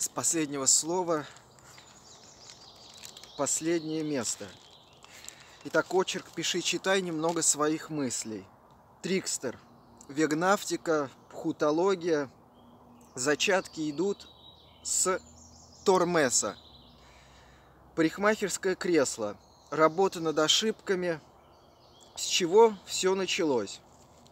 С последнего слова последнее место. Итак, очерк «Пиши, читай» немного своих мыслей. Трикстер. Вегнавтика, пхутология. Зачатки идут с Тормеса. Парикмахерское кресло. Работа над ошибками. С чего все началось?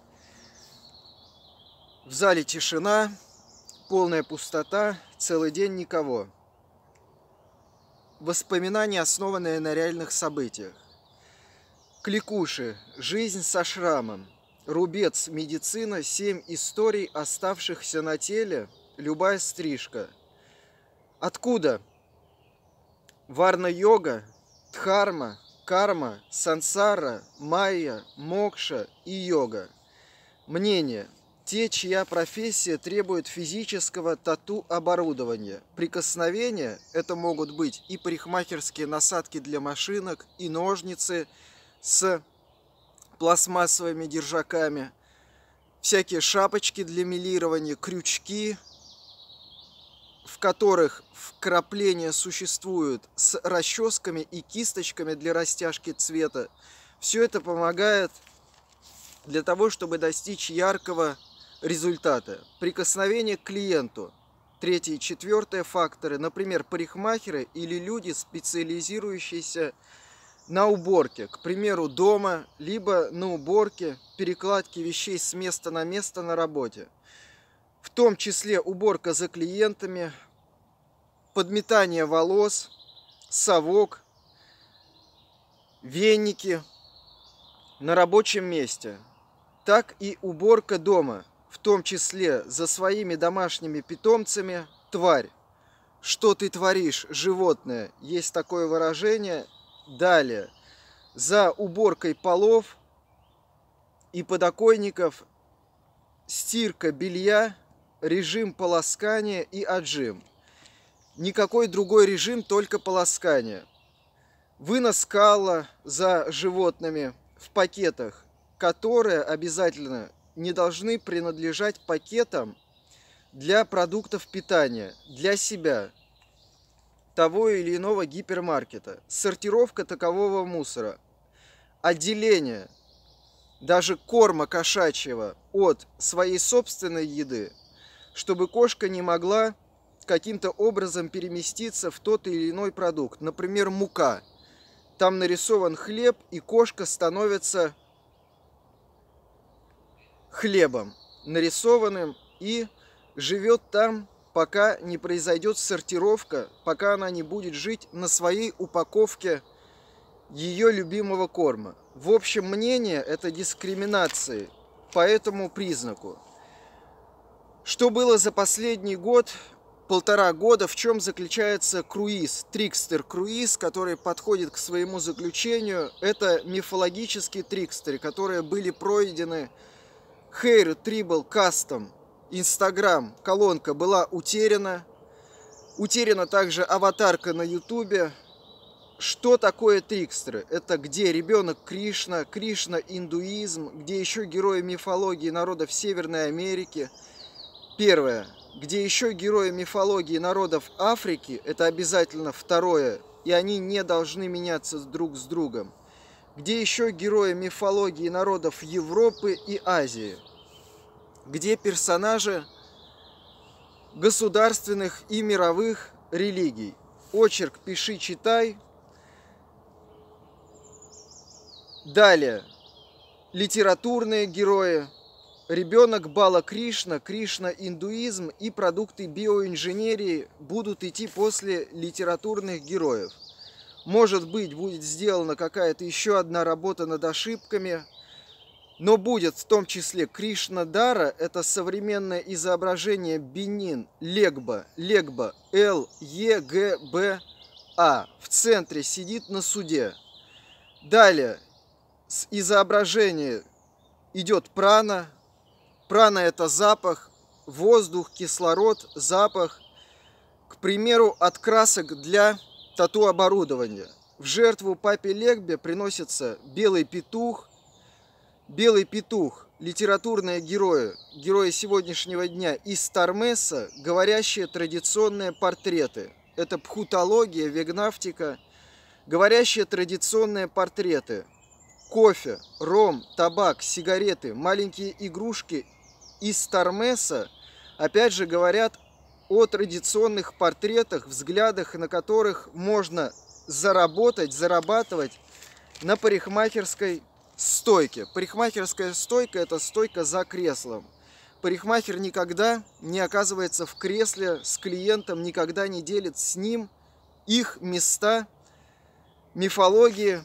В зале тишина, полная пустота, целый день никого. Воспоминания, основанные на реальных событиях. Кликуши. Жизнь со шрамом. Рубец. Медицина. 7 историй, оставшихся на теле. Любая стрижка. Откуда? Варна-йога, дхарма, карма, сансара, майя, мокша и йога. Мнение. Те, чья профессия требует физического тату-оборудования. Прикосновения – это могут быть и парикмахерские насадки для машинок, и ножницы с пластмассовыми держаками, всякие шапочки для мелирования, крючки, в которых вкрапления существуют с расческами и кисточками для растяжки цвета. Все это помогает для того, чтобы достичь яркого результата. Прикосновение к клиенту. 3 и 4 факторы, например, парикмахеры или люди, специализирующиеся на уборке, к примеру, дома, либо на уборке, перекладке вещей с места на место на работе. В том числе уборка за клиентами, подметание волос, совок, веники на рабочем месте. Так и уборка дома, в том числе за своими домашними питомцами. Тварь. Что ты творишь, животное? Есть такое выражение. Далее. За уборкой полов и подоконников, стирка белья, режим полоскания и отжим. Никакой другой режим, только полоскание. Вынос кала за животными в пакетах, которые обязательно не должны принадлежать пакетам для продуктов питания, для себя, того или иного гипермаркета. Сортировка такового мусора. Отделение даже корма кошачьего от своей собственной еды, чтобы кошка не могла каким-то образом переместиться в тот или иной продукт. Например, мука. Там нарисован хлеб, и кошка становится хлебом нарисованным и живет там, пока не произойдет сортировка, пока она не будет жить на своей упаковке ее любимого корма. В общем, мнение – это дискриминации по этому признаку. Что было за последний год, 1,5 года, в чем заключается круиз, трикстер-круиз, который подходит к своему заключению? Это мифологические трикстеры, которые были пройдены. Hair Tribal Custom, Instagram, колонка была утеряна. Утеряна также аватарка на Ютубе. Что такое трикстеры? Это где ребенок Кришна, Кришна-индуизм, где еще герои мифологии народов Северной Америки. Первое. Где еще герои мифологии народов Африки, это обязательно второе, и они не должны меняться друг с другом. Где еще герои мифологии народов Европы и Азии. Где персонажи государственных и мировых религий. Очерк «Пиши, читай». Далее. Литературные герои. Ребенок Бала Кришна, Кришна-индуизм и продукты биоинженерии будут идти после литературных героев. Может быть, будет сделана какая-то еще одна работа над ошибками, но будет в том числе Кришна-дара, это современное изображение Бенин, Легба, Л-Е-Г-Б-А, в центре сидит на суде. Далее, с изображения идет прана. Прана – это запах, воздух, кислород, запах. К примеру, от красок для тату-оборудования. В жертву папе Легбе приносится белый петух, Белый петух, литературные герои сегодняшнего дня из Тармеса, говорящие традиционные портреты. Это пхутология, вегнавтика, говорящие традиционные портреты. Кофе, ром, табак, сигареты, маленькие игрушки из Тармеса, опять же, говорят о традиционных портретах, взглядах, на которых можно зарабатывать на парикмахерской стойке. Парикмахерская стойка – это стойка за креслом. Парикмахер никогда не оказывается в кресле с клиентом, никогда не делит с ним их места мифологии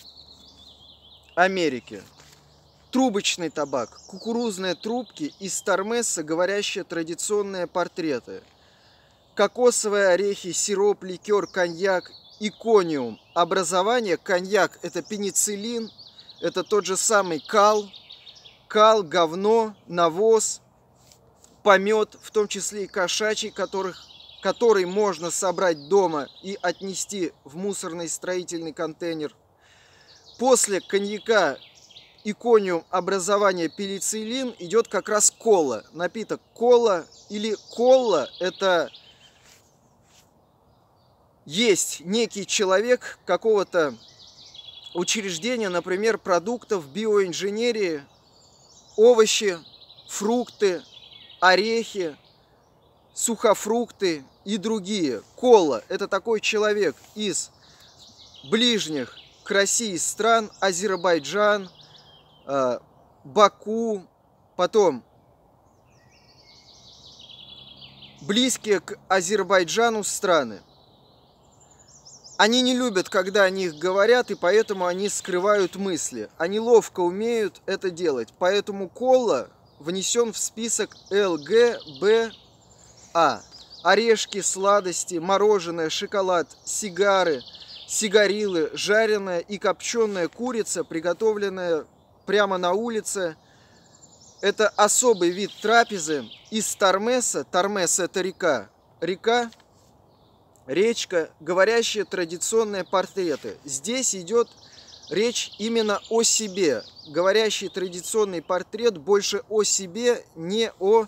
Америки. Трубочный табак, кукурузные трубки из Тармеса, говорящие традиционные портреты. Кокосовые орехи, сироп, ликер, коньяк, икониум. Образование: коньяк – это пенициллин, это тот же самый кал, говно, навоз, помет, в том числе и кошачий, который можно собрать дома и отнести в мусорный строительный контейнер. После коньяка, икониум, образование, пенициллин идет как раз кола. Напиток кола или колла – это есть некий человек какого-то учреждения, например, продуктов биоинженерии, овощи, фрукты, орехи, сухофрукты и другие. Кола – это такой человек из ближних к России стран: Азербайджан, Баку, потом близкие к Азербайджану страны. Они не любят, когда о них говорят, и поэтому они скрывают мысли. Они ловко умеют это делать. Поэтому кола внесен в список ЛГБА. Орешки, сладости, мороженое, шоколад, сигары, сигарилы, жареная и копченая курица, приготовленная прямо на улице. Это особый вид трапезы из Тармеса. Тармес – это река. Речка, говорящие традиционные портреты. Здесь идет речь именно о себе. Говорящий традиционный портрет больше о себе, не о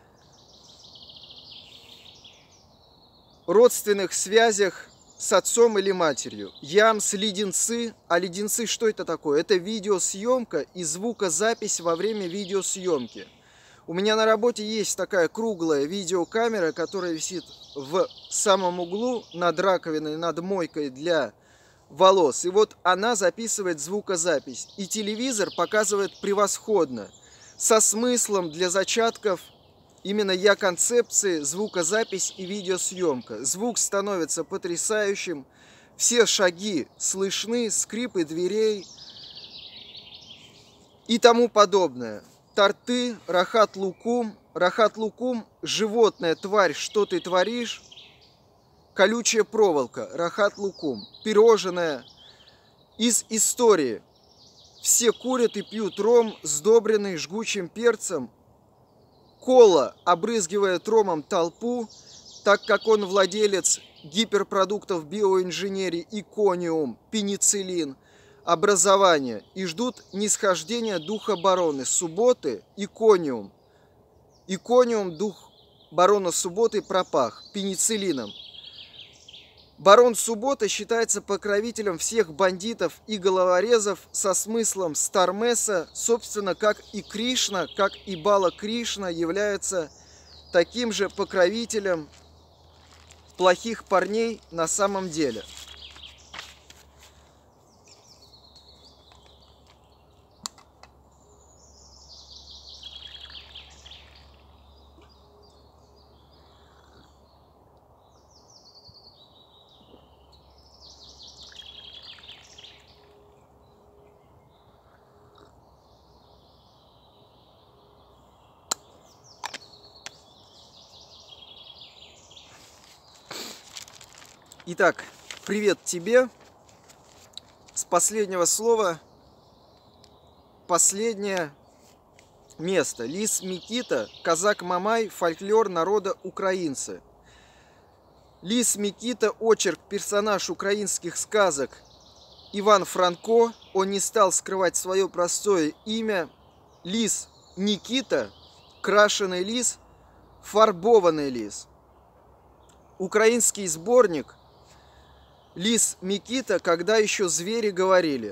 родственных связях с отцом или матерью. Ямс, леденцы. А леденцы что это такое? Это видеосъемка и звукозапись во время видеосъемки. У меня на работе есть такая круглая видеокамера, которая висит в самом углу над раковиной, над мойкой для волос. И вот она записывает звукозапись. И телевизор показывает превосходно, со смыслом для зачатков именно концепции звукозапись и видеосъемка. Звук становится потрясающим, все шаги слышны, скрипы дверей и тому подобное. Торты, рахат лукум. Рахат лукум – животное, тварь, что ты творишь. Колючая проволока, рахат лукум. Пирожное из истории. Все курят и пьют ром, сдобренный жгучим перцем. Кола обрызгивает ромом толпу, так как он владелец гиперпродуктов биоинженерии икониум, пенициллин, образование, и ждут нисхождения духа барона субботы. Икониум, дух барона субботы, пропах пенициллином. Барон Суббота считается покровителем всех бандитов и головорезов со смыслом Стармеса, собственно, как и Кришна, как и Бала Кришна является таким же покровителем плохих парней на самом деле. Итак, привет тебе. С последнего слова последнее место. Лис Микита, казак Мамай, фольклор народа украинцы. Лис Микита, очерк, персонаж украинских сказок Иван Франко, он не стал скрывать свое простое имя. Лис Никита, крашеный лис, фарбованный лис. Украинский сборник «Лис Микита, когда еще звери говорили».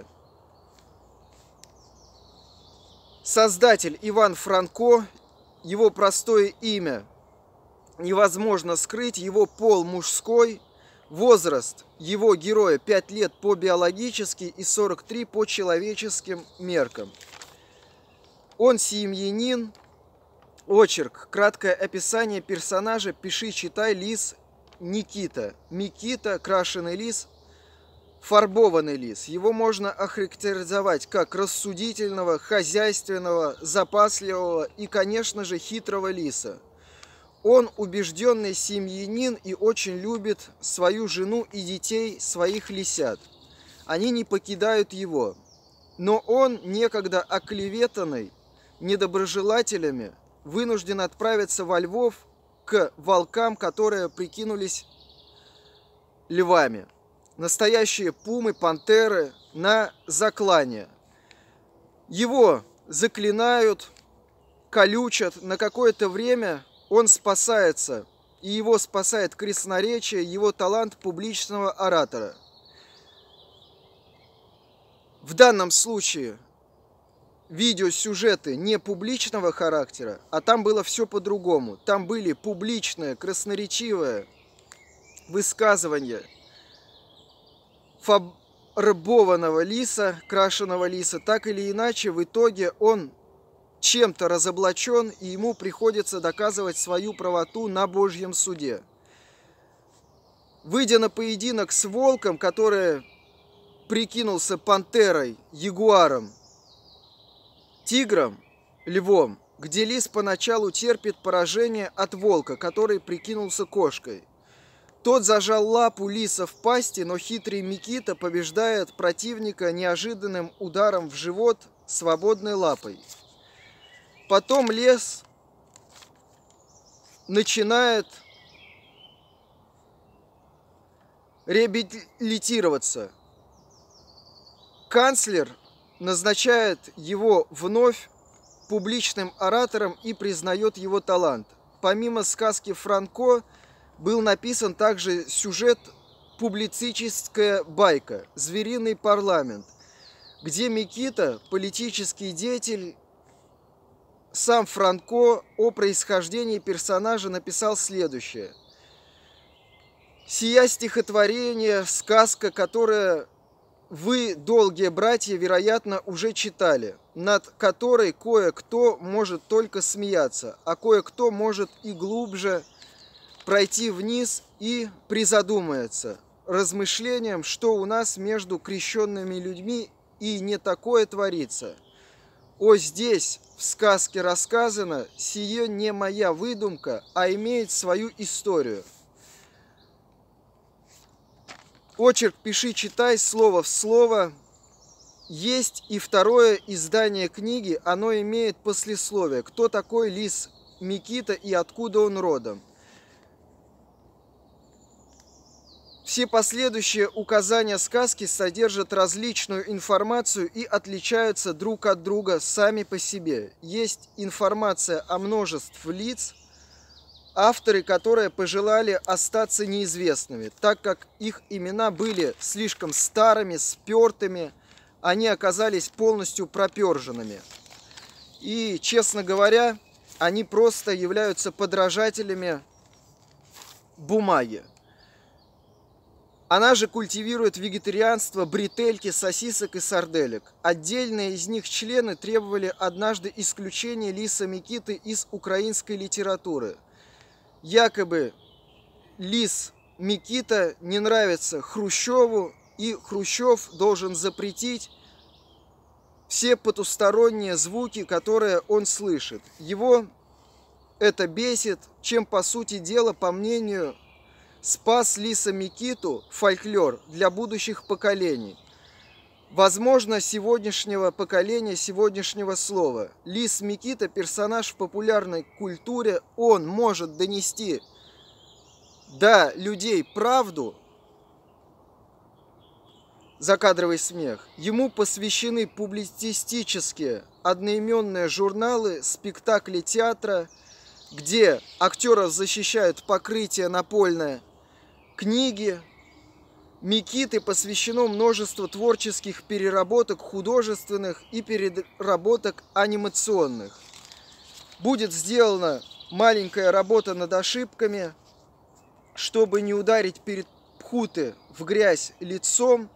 Создатель Иван Франко, его простое имя невозможно скрыть, его пол мужской, возраст его героя 5 лет по биологически и 43 по человеческим меркам. Он семьянин. Очерк. Краткое описание персонажа. Пиши, читай. Лис Никита. Микита, крашеный лис, фарбованный лис. Его можно охарактеризовать как рассудительного, хозяйственного, запасливого и, конечно же, хитрого лиса. Он убежденный семьянин и очень любит свою жену и детей, своих лисят. Они не покидают его. Но он, некогда оклеветанный недоброжелателями, вынужден отправиться во Львов к волкам, которые прикинулись львами. Настоящие пумы, пантеры на заклание. Его заклинают, колючат. На какое-то время он спасается, и его спасает красноречие, его талант публичного оратора. В данном случае видеосюжеты не публичного характера, а там было все по-другому. Там были публичные, красноречивые высказывания фарбованного лиса, крашеного лиса. Так или иначе, в итоге он чем-то разоблачен, и ему приходится доказывать свою правоту на Божьем суде. Выйдя на поединок с волком, который прикинулся пантерой, ягуаром, тигром, львом, где лис поначалу терпит поражение от волка, который прикинулся кошкой. Тот зажал лапу лиса в пасти, но хитрый Микита побеждает противника неожиданным ударом в живот свободной лапой. Потом лис начинает реабилитироваться. Канцлер назначает его вновь публичным оратором и признает его талант. Помимо сказки Франко был написан также сюжет публицистическая байка «Звериный парламент», где Микита, политический деятель, сам Франко о происхождении персонажа написал следующее. «Сия стихотворение, сказка, которая вы, долгие братья, вероятно, уже читали, над которой кое-кто может только смеяться, а кое-кто может и глубже пройти вниз и призадумается размышлением, что у нас между крещенными людьми и не такое творится. О, здесь в сказке рассказано, сие не моя выдумка, а имеет свою историю». Очерк «Пиши, читай» слово в слово. Есть и второе издание книги, оно имеет послесловие. Кто такой лис Микита и откуда он родом? Все последующие указания сказки содержат различную информацию и отличаются друг от друга сами по себе. Есть информация о множестве лиц, авторы, которые пожелали остаться неизвестными, так как их имена были слишком старыми, спертыми, они оказались полностью проперженными. И, честно говоря, они просто являются подражателями бумаги. Она же культивирует вегетарианство, бретельки, сосисок и сарделек. Отдельные из них члены требовали однажды исключения лиса Микиты из украинской литературы. Якобы лис Микита не нравится Хрущеву, и Хрущев должен запретить все потусторонние звуки, которые он слышит. Его это бесит, чем, по сути дела, по мнению спас лиса Микиту фольклор для будущих поколений. Возможно, сегодняшнего поколения, сегодняшнего слова. Лис Микита – персонаж в популярной культуре. Он может донести до людей правду, закадровый смех. Ему посвящены публицистические одноименные журналы, спектакли театра, где актеров защищают покрытие напольное, книги. Миките посвящено множество творческих переработок художественных и переработок анимационных. Будет сделана маленькая работа над ошибками, чтобы не ударить перед Пхуты в грязь лицом,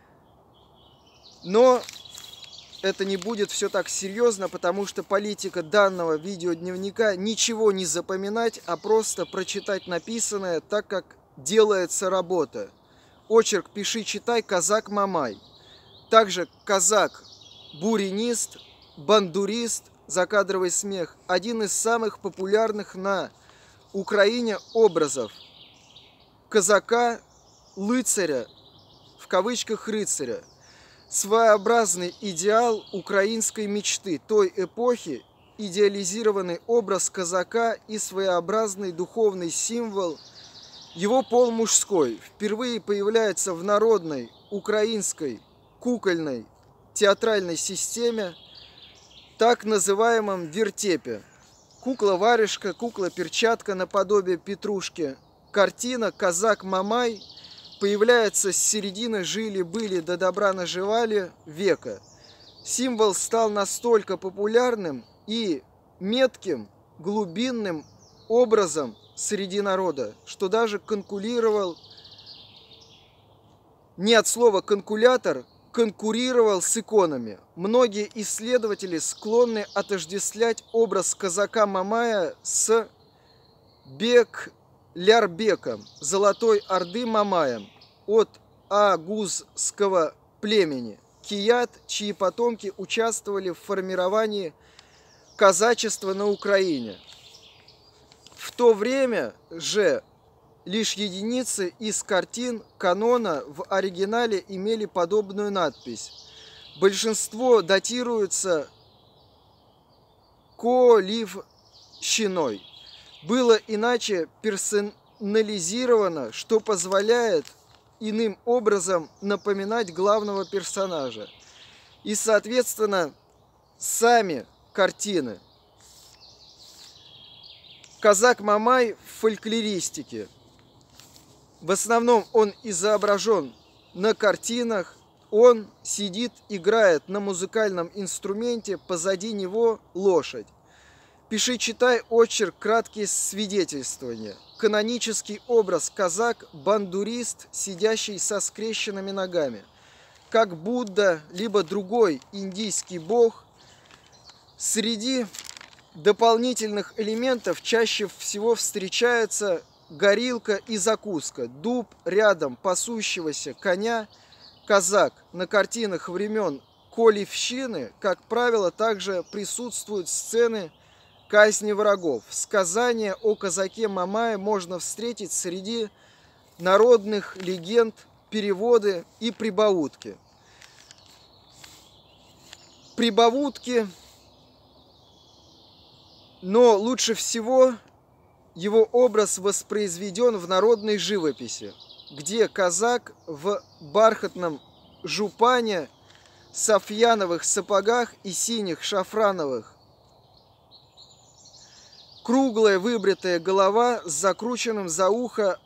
но это не будет все так серьезно, потому что политика данного видеодневника ничего не запоминать, а просто прочитать написанное так, как делается работа. Очерк «Пиши, читай» казак Мамай. Также казак-буринист, бандурист, закадровый смех. Один из самых популярных на Украине образов казака-лыцаря, в кавычках рыцаря. Своеобразный идеал украинской мечты той эпохи, идеализированный образ казака и своеобразный духовный символ. Его пол мужской впервые появляется в народной украинской кукольной театральной системе, так называемом вертепе. Кукла-варежка, кукла-перчатка наподобие петрушки. Картина «Казак Мамай» появляется с середины жили-были до добра наживали века. Символ стал настолько популярным и метким, глубинным образом среди народа, что даже конкурировал, не от слова конкулятор, конкурировал с иконами. Многие исследователи склонны отождествлять образ казака Мамая с Бек-Лярбеком, Золотой Орды Мамаем, от агузского племени кият, чьи потомки участвовали в формировании казачества на Украине. В то время же лишь единицы из картин канона в оригинале имели подобную надпись. Большинство датируется Коливщиной. Было иначе персонализировано, что позволяет иным образом напоминать главного персонажа. И, соответственно, сами картины. Казак Мамай в фольклористике. В основном он изображен на картинах, он сидит, играет на музыкальном инструменте, позади него лошадь. «Пиши, читай» очерк, краткие свидетельствования. Канонический образ казак – бандурист, сидящий со скрещенными ногами. Как Будда, либо другой индийский бог. Среди дополнительных элементов чаще всего встречается горилка и закуска, дуб рядом пасущегося коня, казак. На картинах времен Коливщины, как правило, также присутствуют сцены казни врагов. Сказания о казаке Мамае можно встретить среди народных легенд, переводы и прибаутки. Прибаутки, но лучше всего его образ воспроизведен в народной живописи, где казак в бархатном жупане, софьяновых сапогах и синих шафрановых. Круглая выбритая голова с закрученным за ухо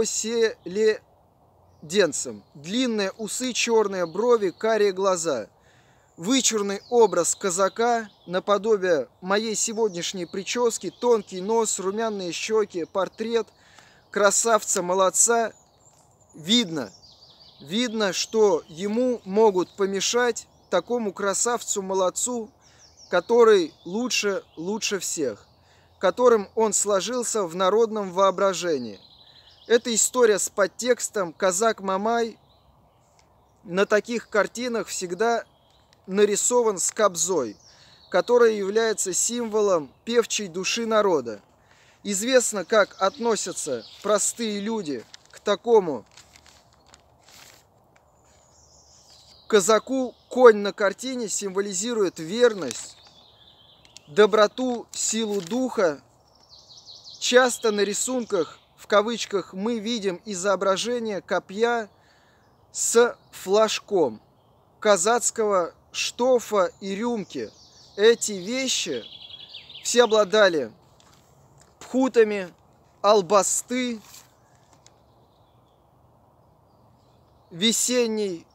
оселеденцем. Длинные усы, черные брови, карие глаза. Вычурный образ казака, наподобие моей сегодняшней прически, тонкий нос, румяные щеки, портрет красавца-молодца. Видно, что ему могут помешать, такому красавцу-молодцу, который лучше всех, которым он сложился в народном воображении. Это история с подтекстом «Казак Мамай» на таких картинах всегда нарисован с кобзой, которая является символом певчей души народа. Известно, как относятся простые люди к такому казаку. Конь на картине символизирует верность, доброту, силу духа. Часто на рисунках, в кавычках, мы видим изображение копья с флажком казацкого штофа и рюмки. Эти вещи все обладали пхутами, албасты, весенней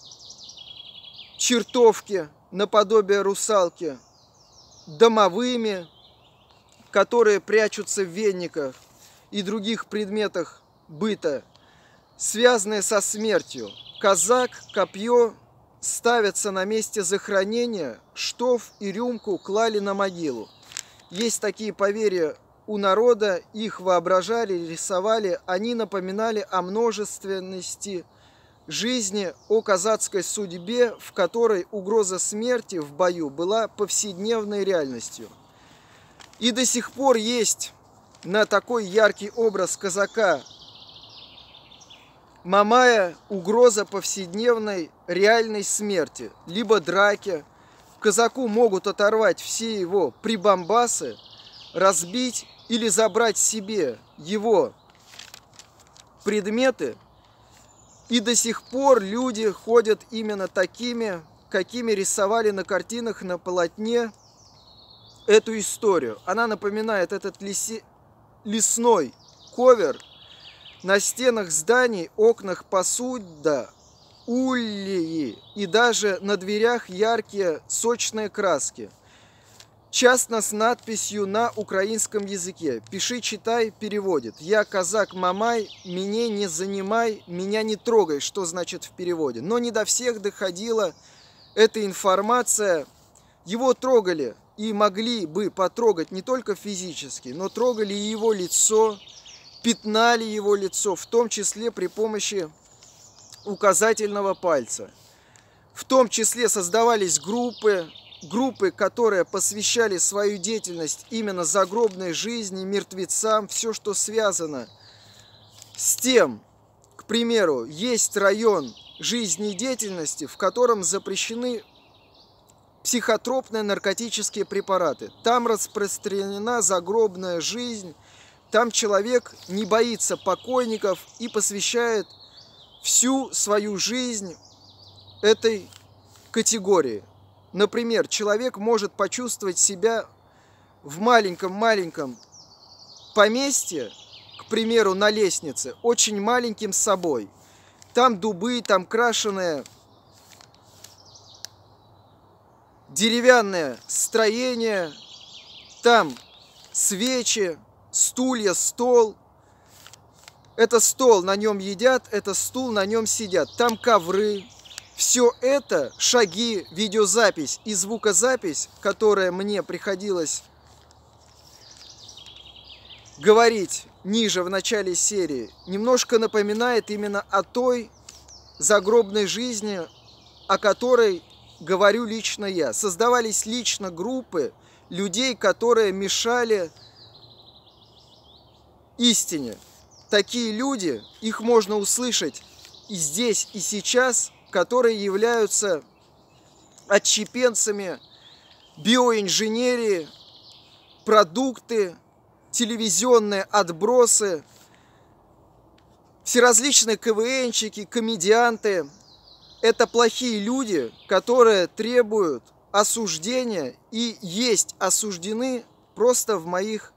чертовки наподобие русалки, домовыми, которые прячутся в вениках и других предметах быта, связанные со смертью. Казак, копье ставятся на месте захоронения, штоф и рюмку клали на могилу. Есть такие поверья у народа, их воображали, рисовали, они напоминали о множественности жизни, о казацкой судьбе, в которой угроза смерти в бою была повседневной реальностью. И до сих пор есть на такой яркий образ казака Мамая угроза повседневной реальной смерти, либо драки. Казаку могут оторвать все его прибамбасы, разбить или забрать себе его предметы. И до сих пор люди ходят именно такими, какими рисовали на картинах, на полотне эту историю. Она напоминает этот лесной ковер на стенах зданий, окнах посуда, ульи и даже на дверях яркие сочные краски. Часто с надписью на украинском языке. Пиши, читай, переводит. Я казак Мамай, меня не занимай, меня не трогай, что значит в переводе. Но не до всех доходила эта информация. Его трогали и могли бы потрогать не только физически, но трогали и его лицо, пятнали его лицо, в том числе при помощи указательного пальца. В том числе создавались группы, которые посвящали свою деятельность именно загробной жизни, мертвецам, все, что связано с тем. К примеру, есть район жизнедеятельности, в котором запрещены психотропные наркотические препараты. Там распространена загробная жизнь, там человек не боится покойников и посвящает всю свою жизнь этой категории. Например, человек может почувствовать себя в маленьком поместье, к примеру, на лестнице, очень маленьким собой. Там дубы, там крашеное деревянное строение, там свечи, стулья, стол. Это стол, на нем едят, это стул, на нем сидят. Там ковры. Все это шаги, видеозапись и звукозапись, которая мне приходилось говорить ниже в начале серии, немножко напоминает именно о той загробной жизни, о которой говорю лично я. Создавались лично группы людей, которые мешали истине. Такие люди, их можно услышать и здесь, и сейчас, которые являются отщепенцами биоинженерии, продукты, телевизионные отбросы, всеразличные КВНщики, комедианты. Это плохие люди, которые требуют осуждения и есть осуждены просто в моих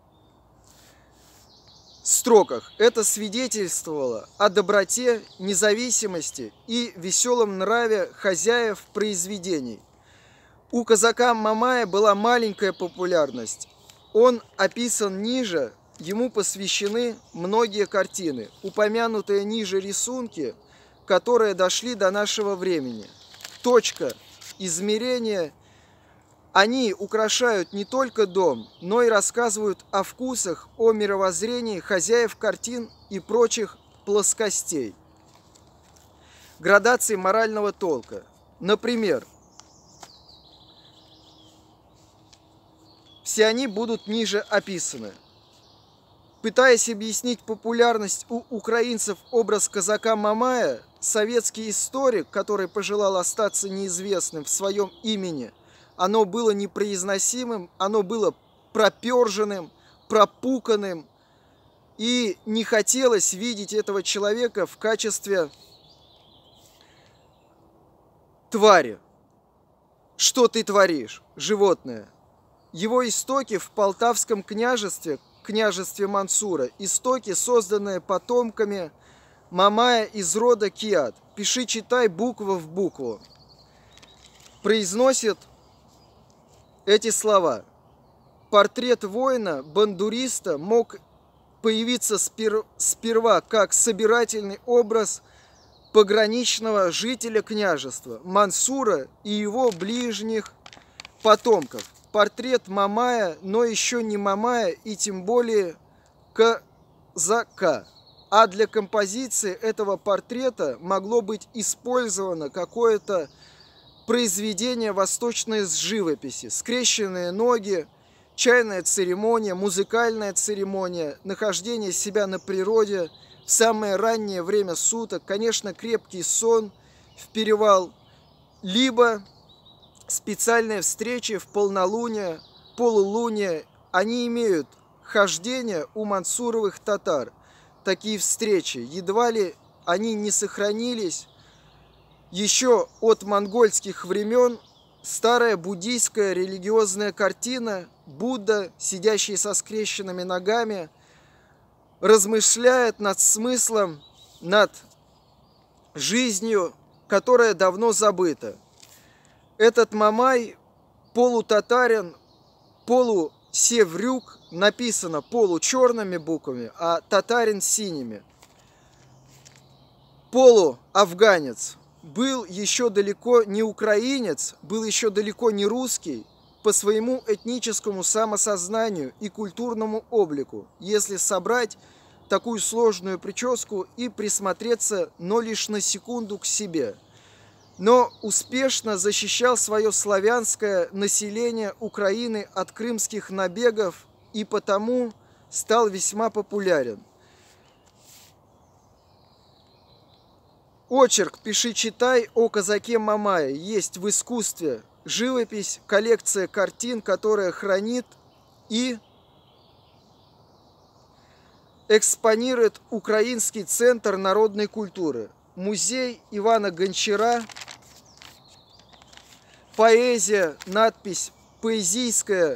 строках. Это свидетельствовало о доброте, независимости и веселом нраве хозяев произведений. У казака Мамая была маленькая популярность. Он описан ниже, ему посвящены многие картины, упомянутые ниже рисунки, которые дошли до нашего времени. Точка измерения. Они украшают не только дом, но и рассказывают о вкусах, о мировоззрении хозяев картин и прочих плоскостей. Градации морального толка. Например, все они будут ниже описаны. Пытаясь объяснить популярность у украинцев образ казака Мамая, советский историк, который пожелал остаться неизвестным в своем имени, оно было непроизносимым, оно было проперженным, пропуканным, и не хотелось видеть этого человека в качестве твари. Что ты творишь, животное? Его истоки в Полтавском княжестве, княжестве Мансура, истоки, созданные потомками Мамая из рода Киат. Пиши, читай буква в букву. Произносит эти слова. Портрет воина, бандуриста мог появиться сперва как собирательный образ пограничного жителя княжества Мансура и его ближних потомков. Портрет Мамая, но еще не Мамая и тем более казака. А для композиции этого портрета могло быть использовано какое-то произведение восточной живописи. Скрещенные ноги, чайная церемония, музыкальная церемония, нахождение себя на природе в самое раннее время суток, конечно, крепкий сон в перевал, либо специальные встречи в полнолуние, полулуние. Они имеют хождение у мансуровых татар. Такие встречи, едва ли они не сохранились еще от монгольских времен. Старая буддийская религиозная картина, Будда, сидящий со скрещенными ногами, размышляет над смыслом, над жизнью, которая давно забыта. Этот Мамай, полутатарин, полусеврюк, написано получерными буквами, а татарин синими. Полуафганец, был еще далеко не украинец, был еще далеко не русский по своему этническому самосознанию и культурному облику, если собрать такую сложную прическу и присмотреться, но лишь на секунду к себе. Но успешно защищал свое славянское население Украины от крымских набегов и потому стал весьма популярен. Очерк «Пиши, читай» о казаке Мамае есть в искусстве, живопись, коллекция картин, которая хранит и экспонирует Украинский центр народной культуры, музей Ивана Гончара, поэзия, надпись «Поэзийская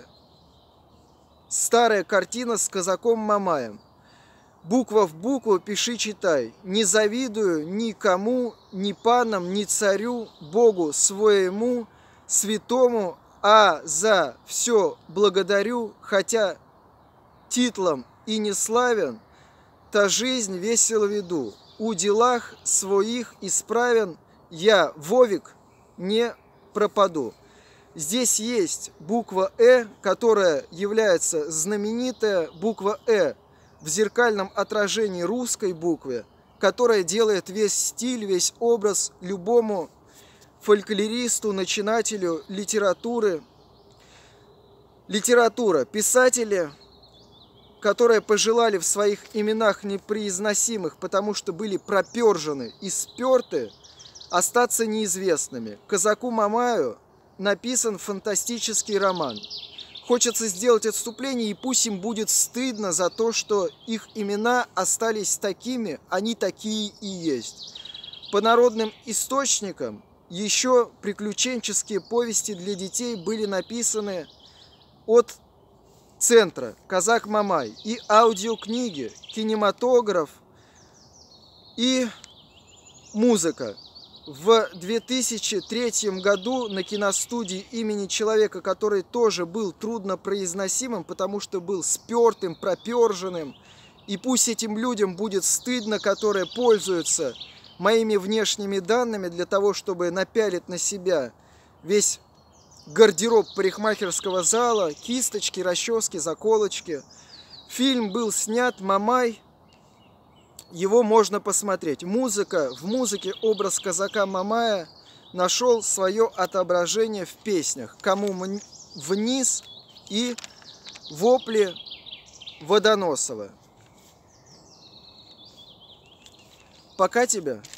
старая картина с казаком Мамаем». Буква в букву пиши, читай. Не завидую никому, ни панам, ни царю, Богу своему, святому, а за все благодарю, хотя титлом и не славен, та жизнь весело веду. У делах своих исправен, я, Вовик, не пропаду. Здесь есть буква которая является знаменитая буква в зеркальном отражении русской буквы, которая делает весь стиль, весь образ любому фольклористу, начинателю литературы. Литература, писатели, которые пожелали в своих именах непроизносимых, потому что были пропержены и сперты, остаться неизвестными. Казаку Мамаю написан фантастический роман. Хочется сделать отступление, и пусть им будет стыдно за то, что их имена остались такими, они такие и есть. По народным источникам еще приключенческие повести для детей были написаны от центра «Казак Мамай», и аудиокниги, кинематограф и музыка. В 2003 году на киностудии имени человека, который тоже был труднопроизносимым, потому что был спертым, проперженным, и пусть этим людям будет стыдно, которые пользуются моими внешними данными для того, чтобы напялить на себя весь гардероб парикмахерского зала, кисточки, расчески, заколочки. Фильм был снят «Мамай». Его можно посмотреть. Музыка, в музыке образ казака Мамая нашел свое отображение в песнях «Кому вниз» и «Вопли Водоносова». Пока тебе.